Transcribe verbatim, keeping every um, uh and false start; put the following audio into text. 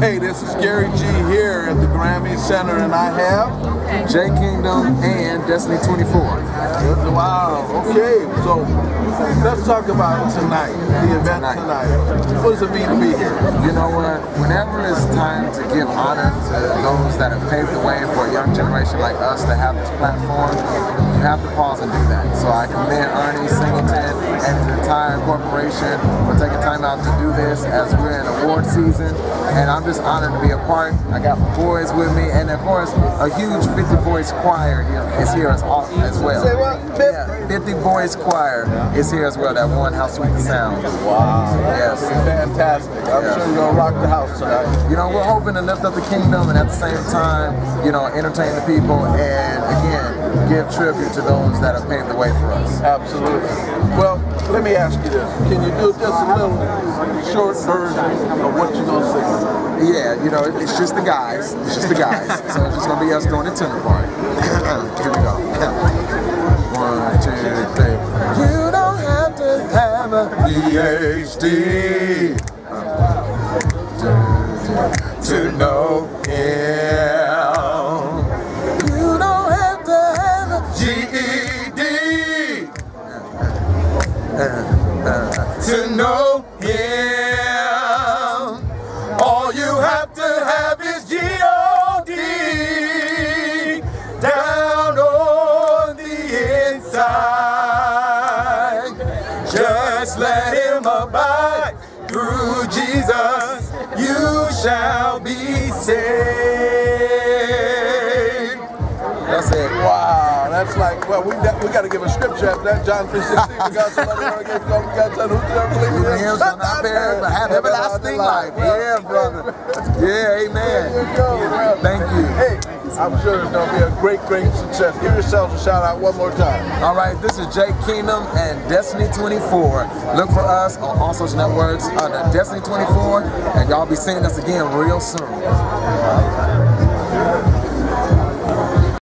Hey, this is Gary G here at the Grammy Center, and I have J Kingdom and Destiny twenty-four. Wow. Okay, so let's talk about tonight, the event tonight. tonight. What does it mean to be here? You know what? Whenever it's time to give honor to those that have paved the way for a young generation like us to have this platform, you have to pause and do that. So I commend Ernie Singleton and the entire corporation for taking time out to do this as we're in award season. And I'm just honored to be a part. I got my boys with me, and of course, a huge fifty voice choir is here as, as well. Say what? Yeah, fifty voice choir is here as well. That one, How Sweet the Sound. Wow. Yes. Fantastic. I'm yeah. sure you're going to rock the house tonight. You know, we're hoping to lift up the kingdom and at the same time, you know, entertain the people and, again, give tribute to those that have paved the way for us. Absolutely. Well, let me ask you this. Can you do just a little short version of what you're going to sing? Yeah, you know, it's just the guys. It's just the guys. So it's just going to be us doing the tenor part. Here we go. One, two, three. You don't have to have a P H D to know him. You don't have to have a G E D to know him. All you have to have is G O D down on the inside. Just let him abide. Through Jesus, you shall be saved. That's it. Wow, that's like, well, we we got to give a scripture after that. John three sixteen, we got somebody who got to whosoever Him shall not perish, but have everlasting life. Yeah, brother. Yeah, amen. There you go, bro. Thank you. Hey, I'm sure it's going to be a great, great success. Give yourselves a shout out one more time. All right, this is J Kingdom and Destiny twenty-four. Look for us on all social networks under Destiny twenty-four, and y'all be seeing us again real soon.